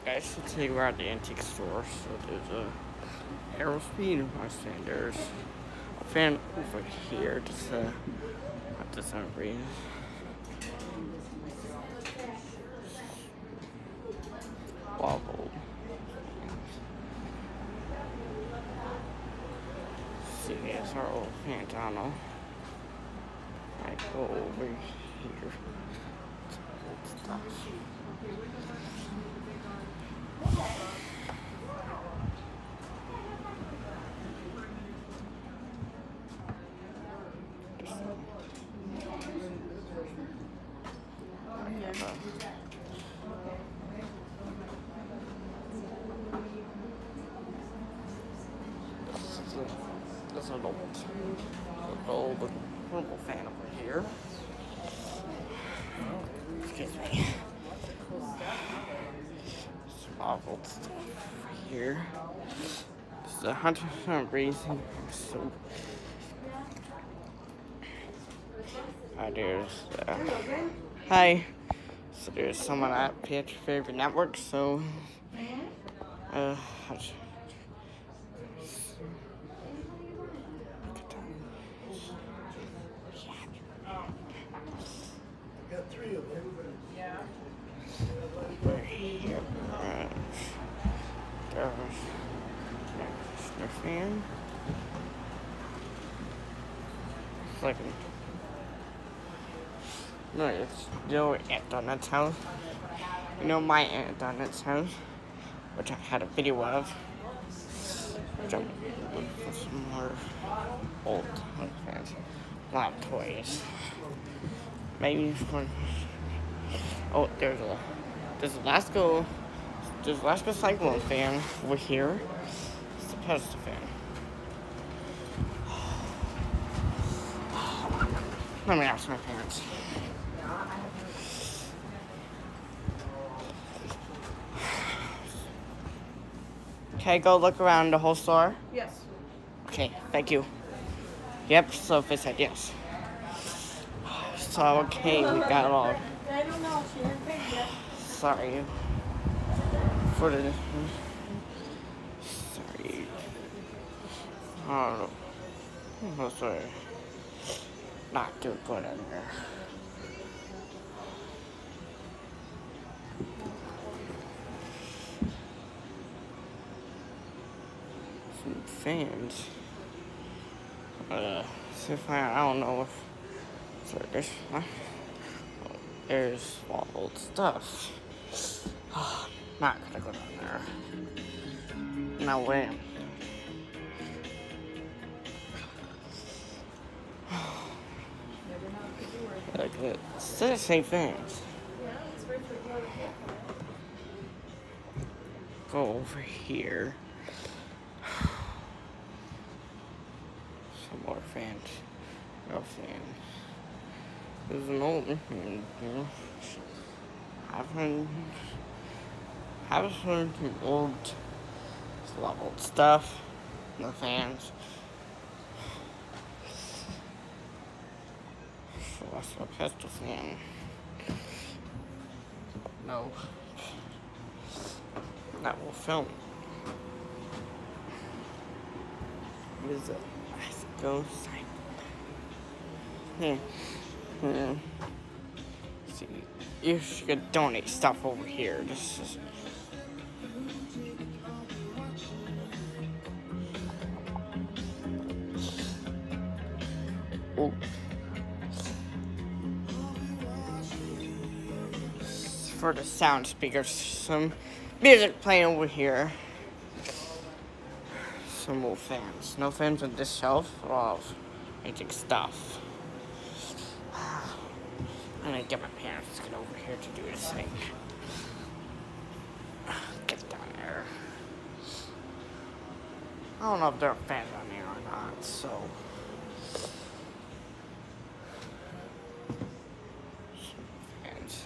Alright guys, so today we're at the antique store. So there's a Aerospeed fan. There's a fan over here, just not the sun breeze. Wobble. See, there's our old fan tunnel. I go over here. Stuff. This is an old purple fan over here. Excuse me. Some old stuff over here. This is a 100% racing. So, there's hi. So there's someone at PH Favorite Network. So got 3 of them. Yeah. we're here. There's the fan. It's like no, it's your Aunt Donut's house. You know my Aunt Donut's house, which I had a video of. Which I'm looking for some more old fans. A lot of toys. Maybe for there's Alaska Cyclone fan over here. It's the Pesta fan. Let me ask my parents. Can I go look around the whole store? Yes. Okay, thank you. Yep, Sophie said yes. So, okay, we got it all. I don't know, she hasn't paid yet. Sorry. For the... Sorry. Oh, sorry. Not too good in there. Some fans. So I don't know if... Sorry, there's old stuff. Not gonna go down there. No way. Like it's the same things. Go over here. Some more fans. No fans. There's an old, I've heard some old, a lot of old stuff. No fans. So that's a Pesta fan. No. That will film. What is it? Let's go side. See, you should donate stuff over here. This is. Oh. For the sound speakers, some music playing over here. Some more fans. No fans on this shelf of antique stuff. I'm gonna get my parents to get over here to do this thing. Get down there. I don't know if there are fans on here or not, so. Fans.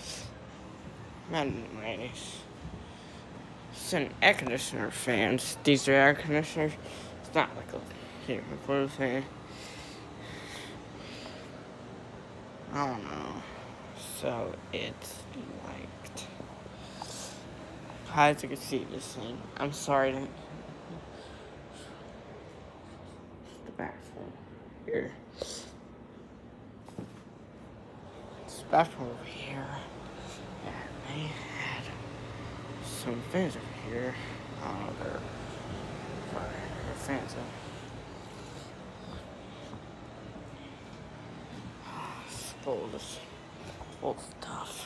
Man, ladies. It's an air conditioner fans. These are air conditioners. It's not like a here, what was I? I don't know. So it's like As you can see this thing. I'm sorry. The bathroom here. This bathroom over here. And they had some fans over here. They're fans. All this old stuff.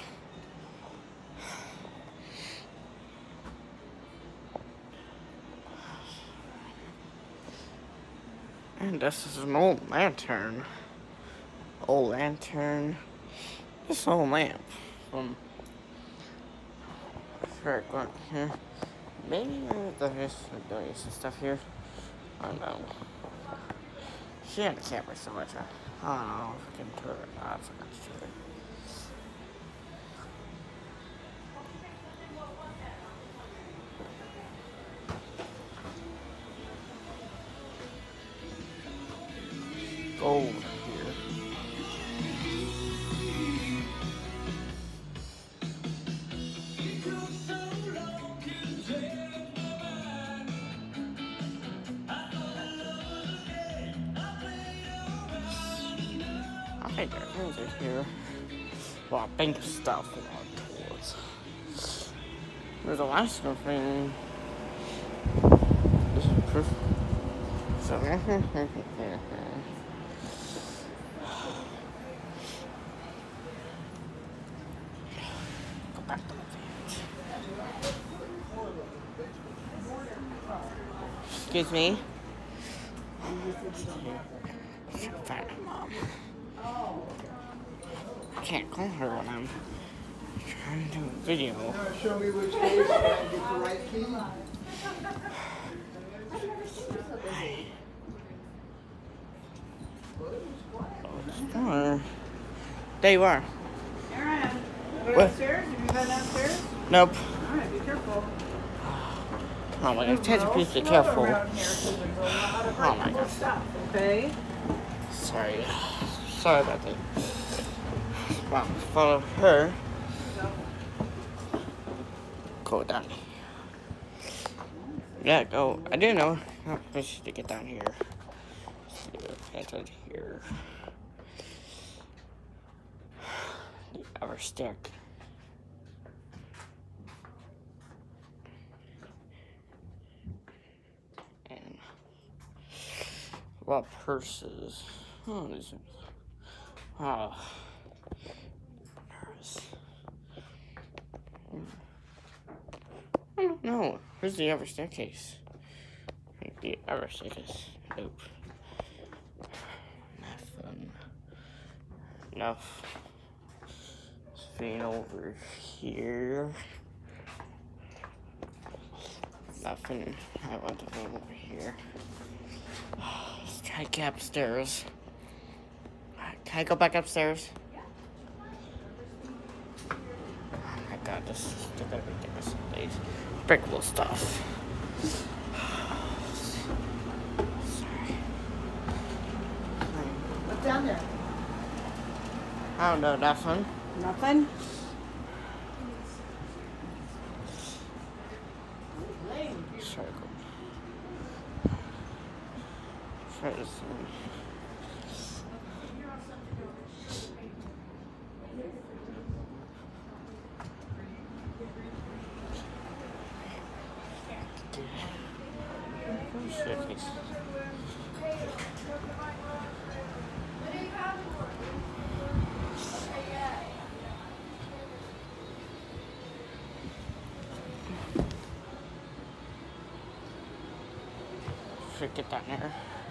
And this is an old lantern. Old lantern. This old lamp from going here. Maybe there's some stuff here. I don't know. She had the camera so much. I don't know if I can turn it. I forgot to turn it. Gold here. I think there are things in here. Well, I think stuff a lot of tools. There's a last thing. This is proof. So, go back to the page. Excuse me. Find my mom. I can't call her when I'm trying to do a video. Show me which case and get the right key. There you are. Aaron, go What? downstairs? Have you been downstairs? Nope. Alright, be careful. Oh my god, Ted's please be careful. Oh my god. Okay? Sorry. Sorry about that. Wow, follow her. Go down. Yeah, go. I didn't know how fish to get down here. Enter here. The other stack. And a lot of purses. Oh, these are. Oh. Purse. I don't know. Where's the other staircase? The other staircase. Nope. Nothing. Enough. Thing over here. Nothing. I want to go over here. Let's try to get upstairs. Can I go back upstairs? Oh my god, this is ridiculous. These breakable stuff. Sorry. What's down there? I don't know, nothing. Nothing? Circle. Try this one. Should get down there.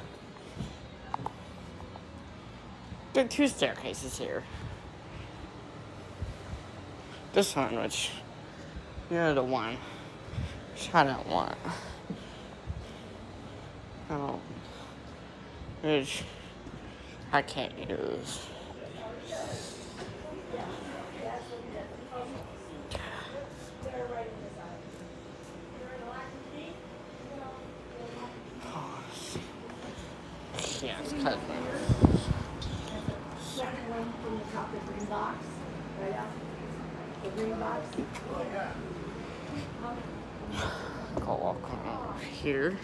There are two staircases here. This one, which the one. Shot out one. Oh, which I can't use. Yeah, it's kind of Second one from the top, the green box. Right out. The green box. Oh, yeah. here.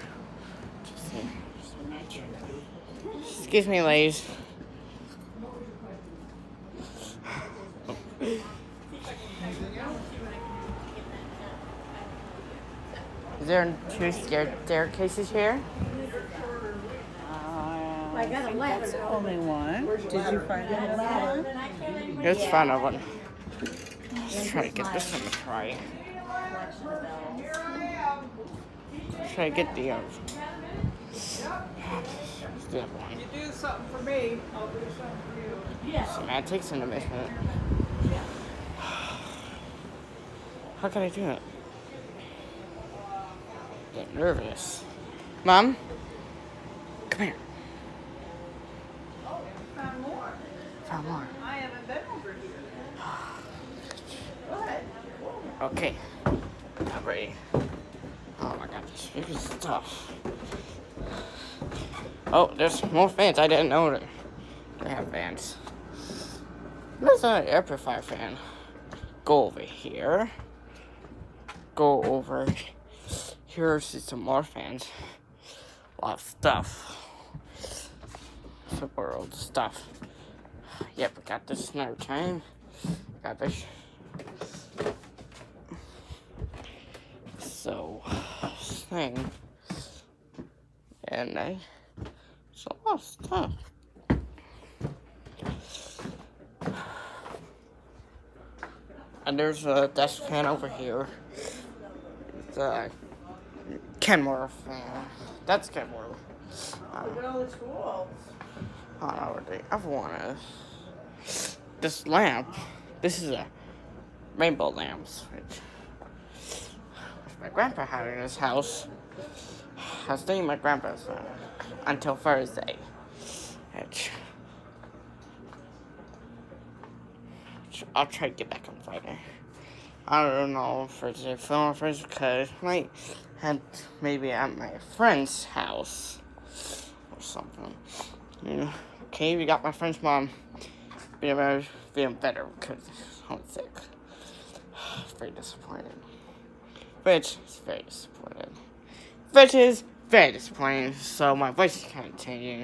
Excuse me, ladies. Is there two staircases here? I got a ladder. That's only one. Did you find another one? Let's find another one. Let's try to get this one to try. Try to get the other one. You do something for me, I'll do something for you. Semantics and emission. How can I do it? Get nervous. Mom? Come here. Found more. Found more. I haven't been over here. Go ahead. Okay. I'm ready. Oh my god, this big stuff. Oh, there's more fans. I didn't know that they have fans. There's an air purifier fan. Go over here. Go over here. See some more fans. A lot of stuff. Some world stuff. Yep, I got this another time. Got this. So, thing. And it's a lot of stuff. And there's a desk fan over here. The Kenmore fan. That's Kenmore. Look at all the tools. I don't know what the other one is. This lamp. This is a rainbow lamp, which my grandpa had in his house. I was staying at my grandpa's until Thursday. Which I'll try to get back on Friday. I don't know if Thursday, film Thursday, because I had maybe at my friend's house or something. Yeah. Okay, we got my friend's mom feeling better because I'm sick. Very disappointed. Which is very disappointed. Which is very disappointing, so my voice is kind of changing.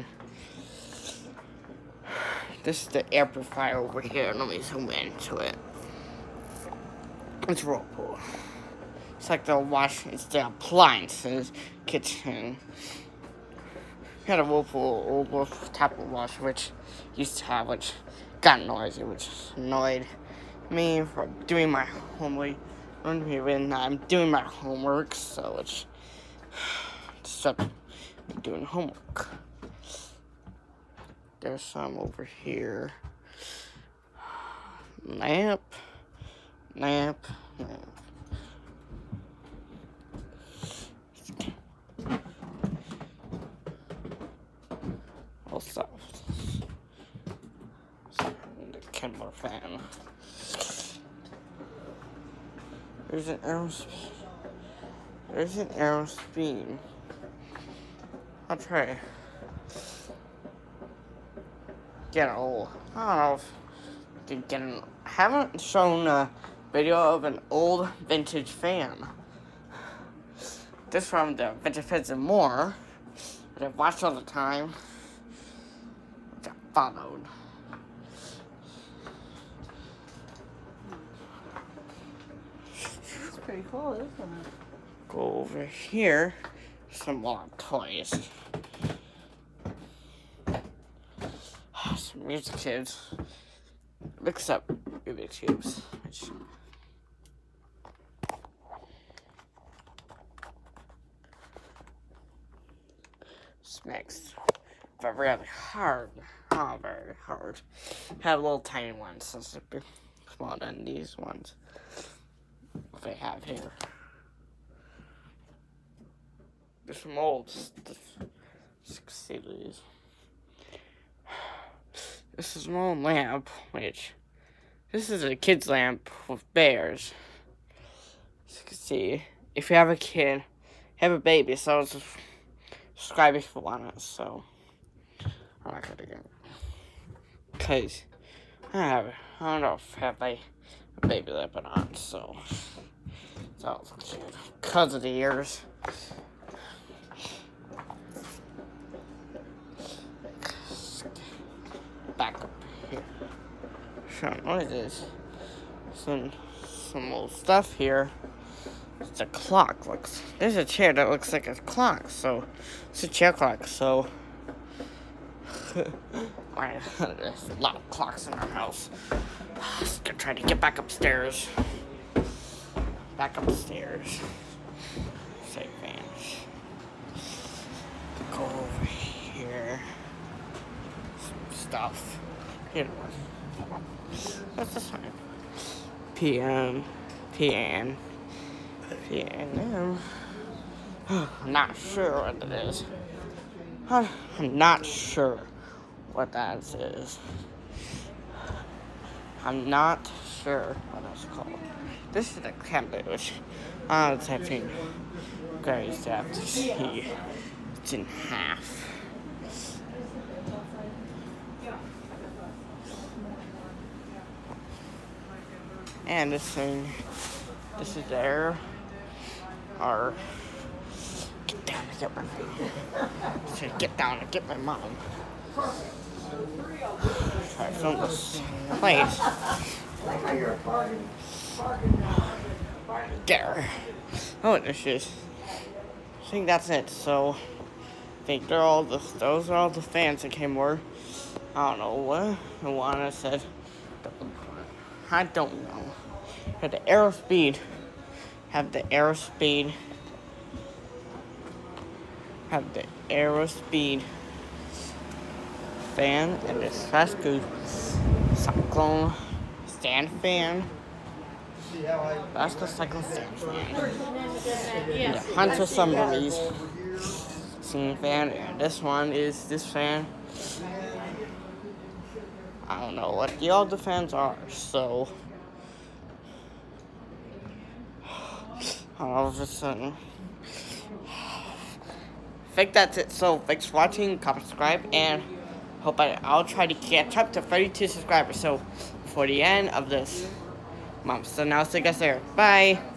This is the air purifier over here. Let me zoom into it. It's real cool. It's like it's the appliances kitchen. We had a Whirlpool tap wash, which used to have, which got noisy, which annoyed me from doing my homework. When I'm doing my homework, so it's stop doing homework. There's some over here. Lamp. Also, the Kenmore fan. There's an arrow speed. I'll try. Get old. I don't know if I can get an. I haven't shown a video of an old vintage fan. This from the Vintage Fans and More that I watched all the time, which I followed. It's pretty cool, isn't it? Go over here. Some more toys. Some music cubes. Mix up Rubik's cubes. Smacks. But really hard. Oh, very hard. Have little tiny ones. So it's a bit smaller than these ones. They have here. There's some old stuff. See these. This is an old lamp, which this is a kid's lamp with bears. As you can see, if you have a kid, have a baby, so subscribe if you want it. So I'm not gonna get it because I don't know if I have a baby lamp or not. So it's cute because of the ears. kind of noises. Some old stuff here. It's a clock. There's a chair that looks like a clock. So it's a chair clock. So there's a lot of clocks in our house. Just gonna try to get back upstairs. Say fans. Go over here. Some stuff. Here it was. What's this one? PM. I'm not sure what it is. I'm not sure what that is. I'm not sure what it's called. This is a cabinet, which it's having guys have to see. It's in half. And this is there. Or get down to get my mom. Get down to get my mom. Try to film this place. Get her. Oh, this is. I think that's it. So I think those are all the fans that came over. I don't know what Luana said. I don't know. Have the Aerospeed fan and this Fasco Cyclone stand fan. Fasco Cyclone stand fan. The Hunter Submarines ceiling fan, and this one is this fan. I don't know what the other fans are, so all of a sudden. I think that's it. So thanks for watching, comment, subscribe, and I'll try to catch up to 32 subscribers. So before the end of this month. So now I'll see you guys there. Bye.